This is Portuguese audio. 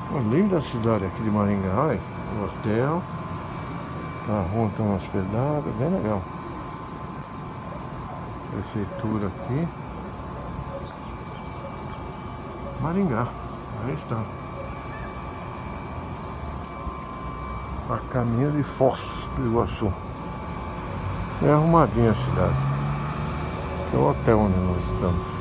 Uma linda cidade aqui de Maringá, olha. O hotel. A rua tem uma hospedada, bem legal. Prefeitura aqui. Maringá, aí está. A caminho de Foz do Iguaçu. É arrumadinha a cidade. Que é o hotel onde nós estamos.